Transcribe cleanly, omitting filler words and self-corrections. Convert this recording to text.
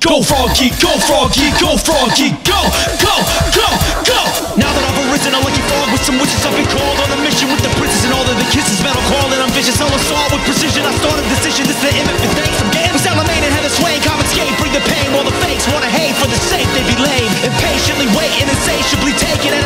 Go Froggy, go Froggy, go Froggy, go, go, go, go. Now that I've arisen, a lucky frog with some wishes, I've been called on a mission with the princess and all of the kisses. Metal call and I'm vicious, I'll assault with precision. I started a decision, this is the image for thanks. I'm getting Salamain and Heather Swain, confiscate, bring the pain. While the fakes wanna hate for the sake they be lame. Impatiently waiting, insatiably taking it.